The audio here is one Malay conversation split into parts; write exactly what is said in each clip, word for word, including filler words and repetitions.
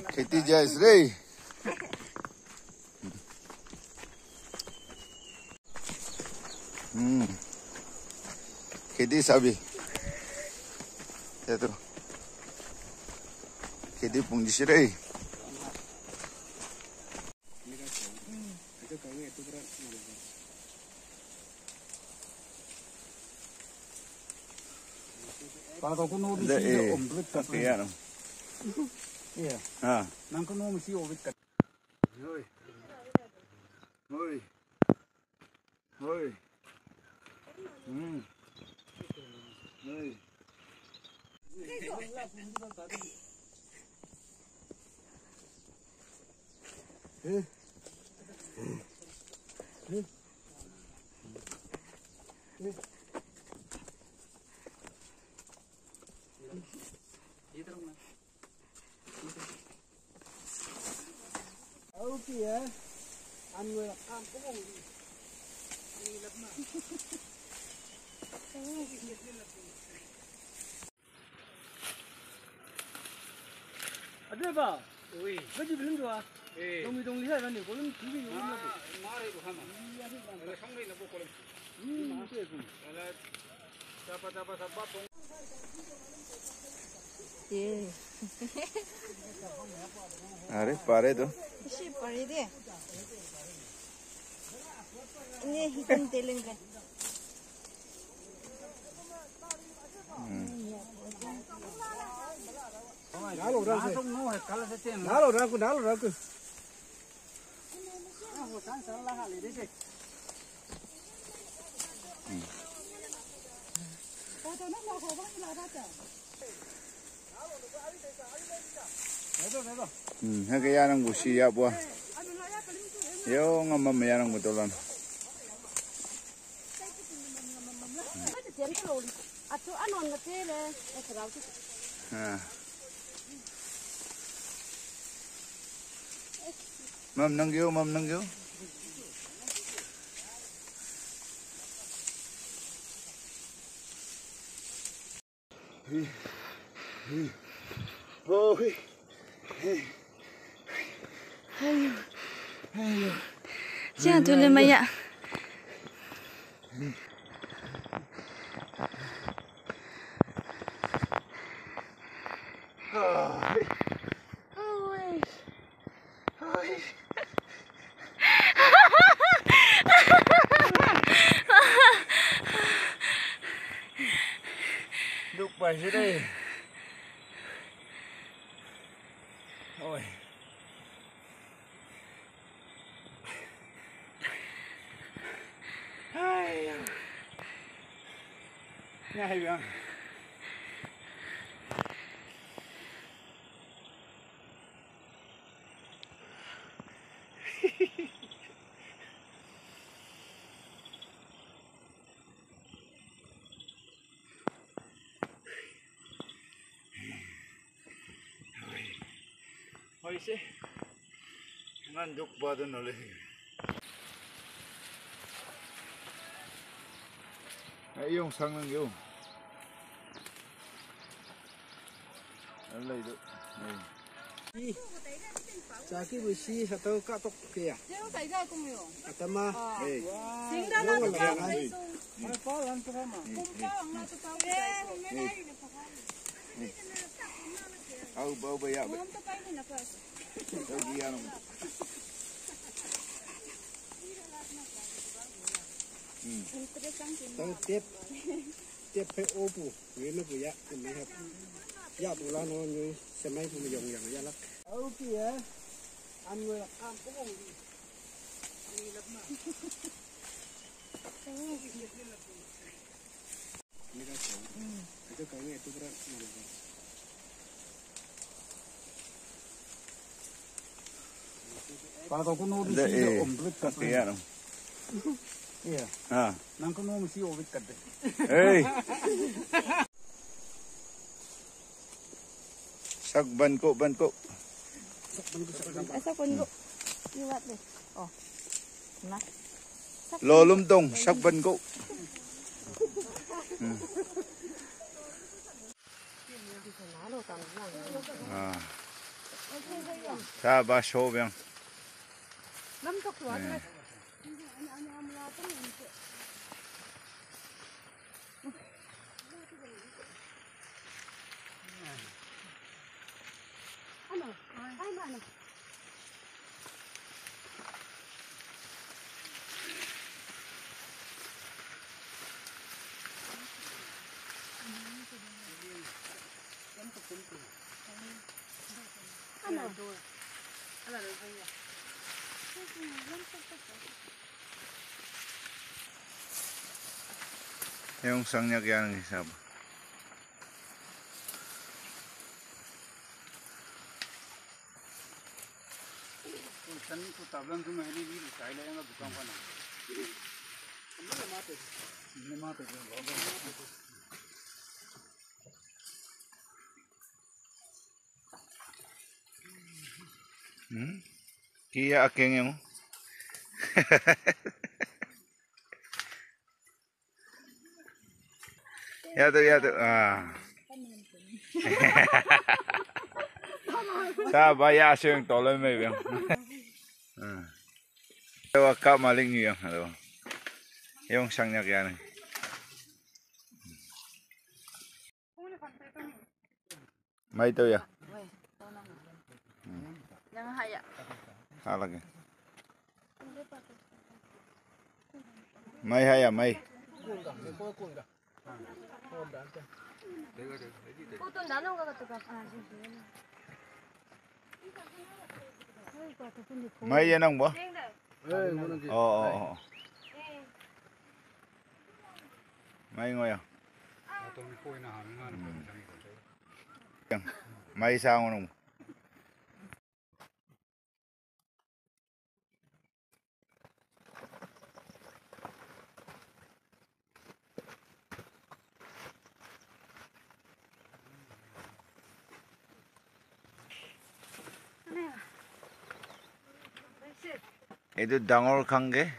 खेती जाइस रे hmm खेती sabi itu खेती pungsi sih रे Kalau kau nulis di ombret kat iya no iya ah nang kau nulis di ombret kat hoi hoi hoi hmm hoi eh eh eh Oke ya, anu kampung ini, ini lemah. Ada apa? Oi, baju belum dua. Eh, dong dong lihat kan ni, kolom T V ni. Ah, mari tu sama. Iya ni, ada sangai nak kolom. Hmm, macam tu. Kalau dapat dapat dapat pun. Yeah. अरे पारे तो इसी पारे दे ini hitam teleng kan Nalo raku, nalo raku, nalo raku. hmm hake yanang busi ya buah yo ngamam yanang betulan ah mam nanggyo mam nanggyo hi hi oh hi ayo ayo jangan tulen maya Duk pa siya rin. Ôi. Ai. Ngay bang. Ôi xí, ngan duk ba doon ulit. Ay yung sang lang yung. Alay do. Si, saki busi satu katok kia. Atama. Eh. Yung wala yan. Ay, palan to kama. Au bau baya. Lagi yan. Hmm. Tang tip, tip pe opu. Ini nak buaya, ini hap. Ya bulan orang semai pun yang yang ya lah. Oke ya, anu kampung ini. Ini lemah. Ini kan kau. Itu kau itu berat mana kan? Kalau kau nulis di ombret kat iya no. Iya. Ah. Nang kau nulis di ombret kat. Hey. Sak banko banko. Asa kon go. Liwat deh. Oh. Nah. Lolum tong sak banko. Hmm. Ah. Sa ba show bang. Namtok tuh ada. Ano? Ay mana? Ano? Ano ba? Yung sangnya kaya ng isab. Tani ko tablang ko mahili ni kaya lang ang bukang pa na. Hindi mate. Hindi mate. Hmm? Kia aking yung. Ya tuh ya tuh. Ah. Sa baya yung tolo may bang. Ah. Ewa ka maling yung ano. Yung sangnya kaya. May to ya. Jangan haya. Halagi. May haya may. Puto nanon ka katuka. May yan ang ba? Eh, ngono gi. Oo, oo, oo. May ngoya. Ato mi ko ina hamingan pa sangi ko. May isa ako nung. Itu dangor kangge.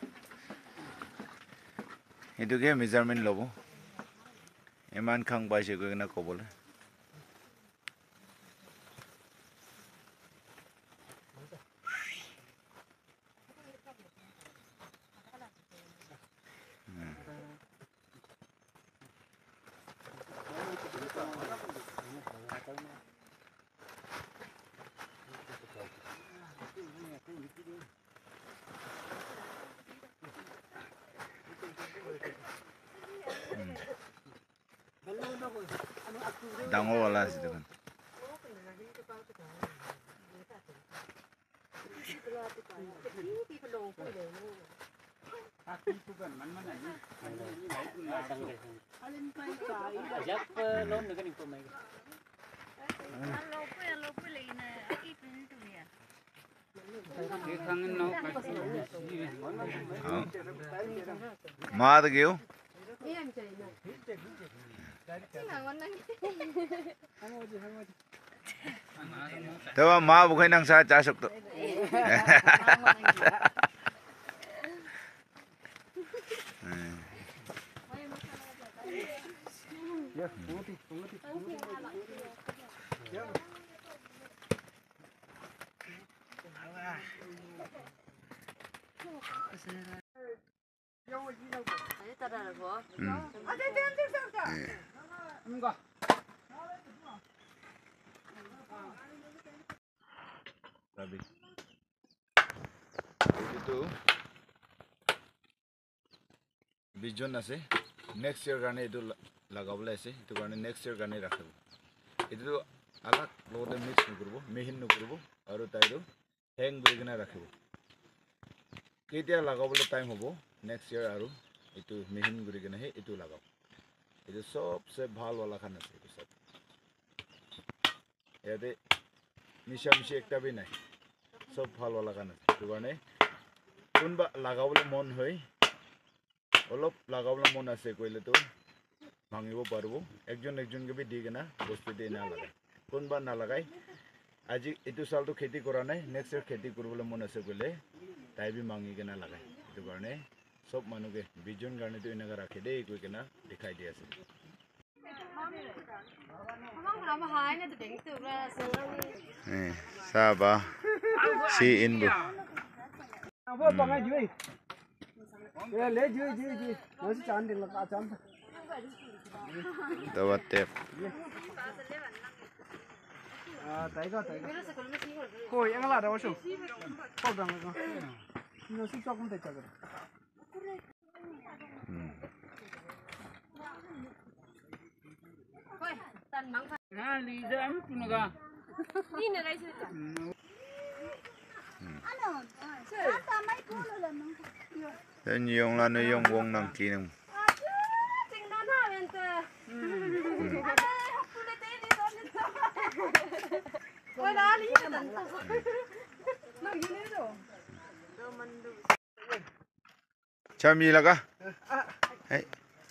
Itu ke measurement lobo. Eman kang baise ko na ko bole. Dangor wala situ kan. Maad gyo. Tawa ma bukan nang sa casok to. Sabi. Itu bijon আছে next year gane itu lagabla আছে itu gane next year gane rakhbo itu alag lote mix nukurbo mehin nukurbo aru taido hang burigna rakhbo ketia lagabla time hobo next year aru itu mehin burigna he itu lagab itu sobse bhal wala khan ase itu sab yate misha mishi ekta bhi nai sob bhal wala khan ase itu gane kunba lagabla mon hoy অলপ লাগাবলে মন আছে কইলে তো ভাঙিব পারবো একজন একজনকে বি দিগে না বস্তু দিয়ে না লাগাই কোনবা না লাগাই আজি এটু সাল তো খেতি করা নাই নেক্সট ইয়ার খেতি করবলে মন আছে কইলে তাই বি ভাঙিগে না লাগাই এটু কারণে সব মানুষকে বিজন কারণে তো এনাকা রাখে দেই কই কেনা দেখাই দি আছে นี่ทราบปะซีอินบุ À, vợ bằng ai dưới. Để lấy dưới dưới dưới. Nó sẽ chán thì là cả chán. ตัวเต็บ À, tay có tay. Coi anh là đâu sao? Có bằng không? Nó sẽ cho cũng tay chắc. อืม เดี๋ยวยงละนยงวงนังกีนึงชามีแล้วก็เฮ้ย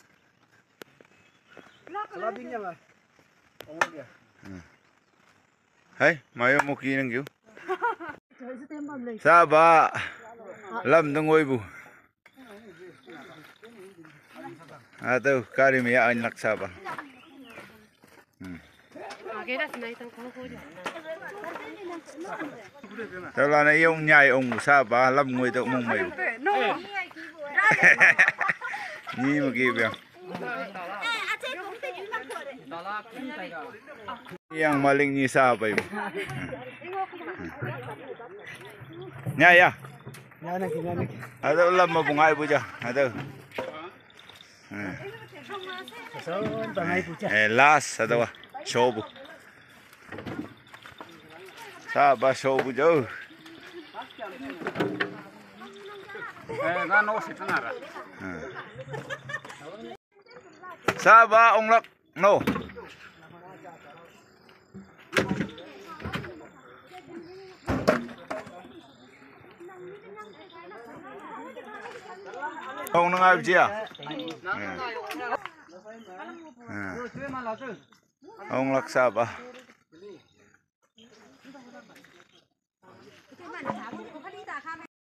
Salah tinggal lah. Oh dia. เฮ้ยมาอยู่มุกีนึงอยู่ทราบปะลำต้องไว้บุอาตัวการีมีอันนักทราบปะ แต่ละนายองใหญ่องทราบปะลำงวยตัวมงไม่นี่เมื่อกี้เพียงyang maling ni siapa ibu? Nya ya. Nya nak nya nak. Ada ulam mabungai ibu jah. Ada. So, bangai puja. Eh las ada wah. Show bu. Siapa show bu jauh? Eh, kan no situ nara. Siapa onglak? No. Ông nó ngay chưa? Ông lạc sao ba?